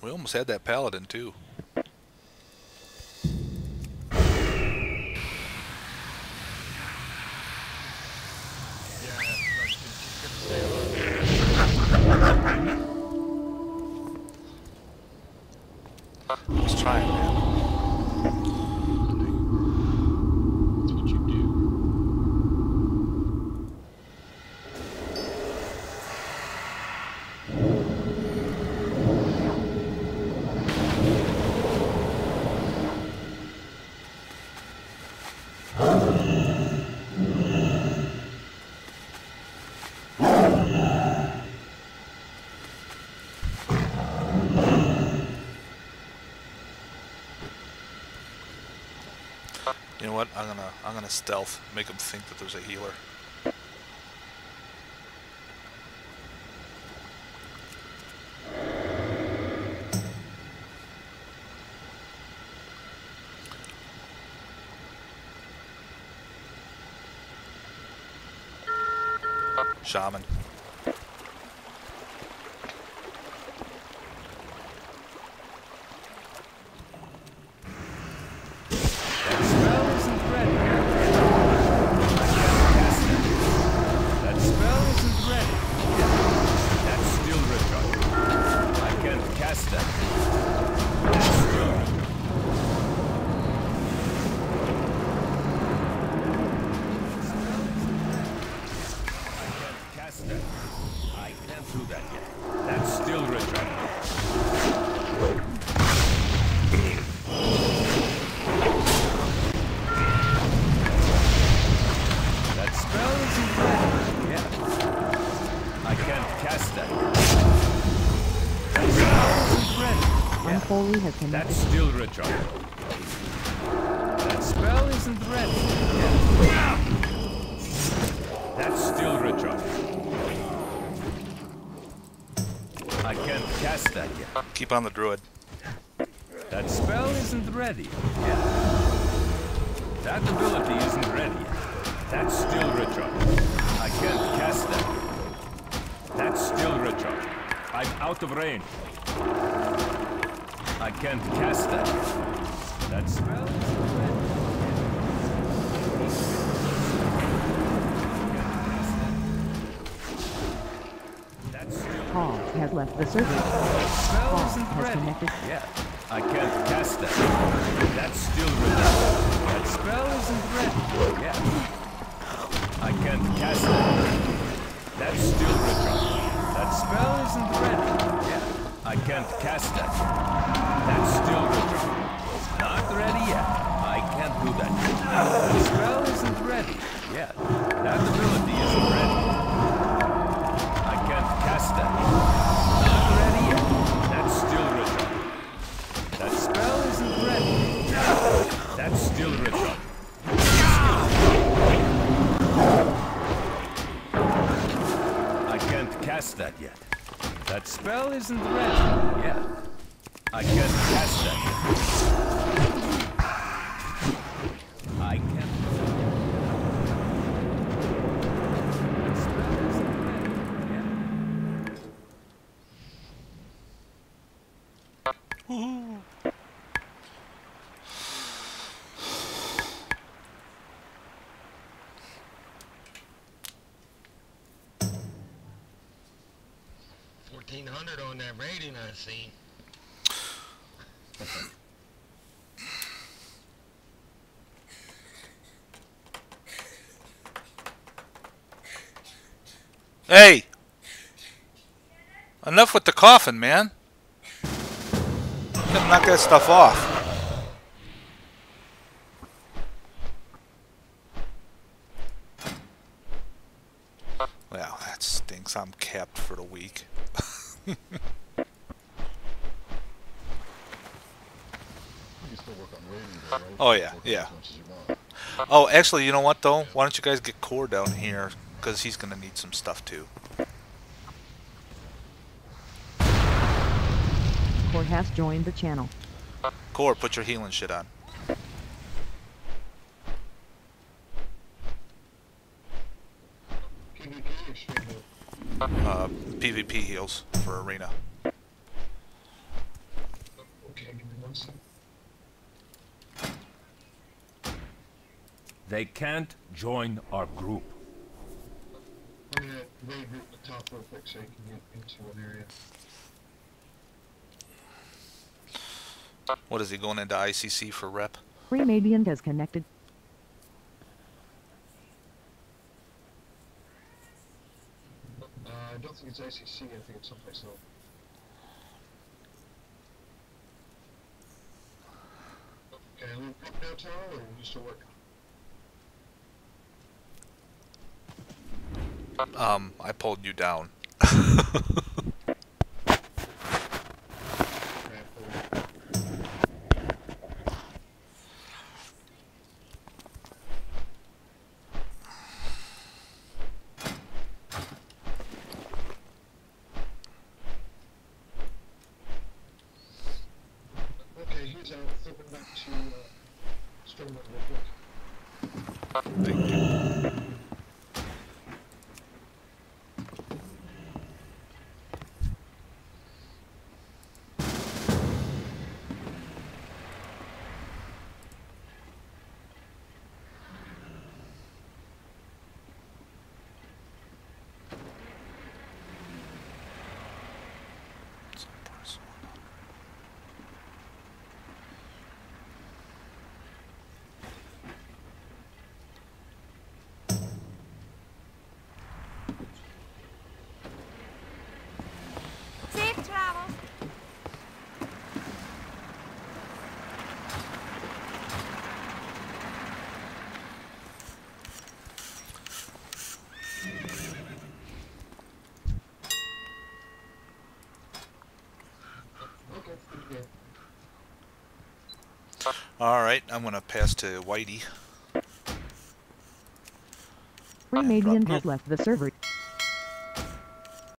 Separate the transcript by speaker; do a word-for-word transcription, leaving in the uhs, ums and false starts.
Speaker 1: We almost had that paladin too. I was trying, man.
Speaker 2: That's what you do.
Speaker 1: You know what? I'm gonna I'm gonna stealth, make them think that there's a healer. Shaman.
Speaker 3: Unholy has connected.
Speaker 4: That's still recharged. That spell isn't ready. Yeah. That's still recharged. I can't cast that yet.
Speaker 1: Keep on the druid.
Speaker 4: That spell isn't ready. Yeah. That ability isn't ready yet. That's still recharged. I can't cast that. That's still recharged. I'm out of range. I can't cast that. That spell isn't ready. That's still
Speaker 3: Paul has left the server.
Speaker 4: spell
Speaker 3: Paul
Speaker 4: isn't
Speaker 3: has
Speaker 4: ready.
Speaker 3: connected.
Speaker 4: Yeah, I can't cast that. That's still ready. That spell isn't ready. Yeah, I can't cast that. That's still recharged. That spell isn't ready. Yeah, I can't cast that. That's still recharged. Not ready yet. I can't do that. That spell isn't ready. Yeah, that ability isn't ready. I can't cast that. Not ready yet. That's still recharged. That spell isn't ready. That's still recharged. I can't cast that yet. That spell isn't ready. Yeah. I can't cast that yet. I can't. That spell isn't ready. Yeah.
Speaker 1: Woohoo!
Speaker 2: fourteen hundred on that rating I seen.
Speaker 1: Hey! Enough with the coffin, man. Gotta knock that stuff off. Well, that stinks. I'm capped for the week.
Speaker 5: You can still work on ratings, though, right?
Speaker 1: Oh, yeah,
Speaker 5: Work
Speaker 1: yeah.
Speaker 5: as much as you want.
Speaker 1: Oh, actually, you know what, though? Why don't you guys get Core down here? Because he's going to need some stuff, too.
Speaker 3: Core has joined the channel.
Speaker 1: Core, put your healing shit on.
Speaker 2: PvP.
Speaker 1: Uh, PvP heals for Arena.
Speaker 4: They can't join our group.
Speaker 5: I'm gonna raid root the top real quick so you can get into an area.
Speaker 1: What is he going into I C C for rep?
Speaker 3: Remadian has connected.
Speaker 5: Uh, I don't think it's I C C, I think it's someplace else. Okay, I'm gonna pop now, Taro, or are you still working?
Speaker 1: Um, I pulled you down.
Speaker 5: Okay, here's out. Flipping back to uh, Strongman real quick.
Speaker 1: Thank you.
Speaker 6: Safe travels.
Speaker 5: Okay, pretty good.
Speaker 1: Alright, I'm gonna pass to Whitey.
Speaker 3: Remadian
Speaker 1: drop-
Speaker 3: has left the server.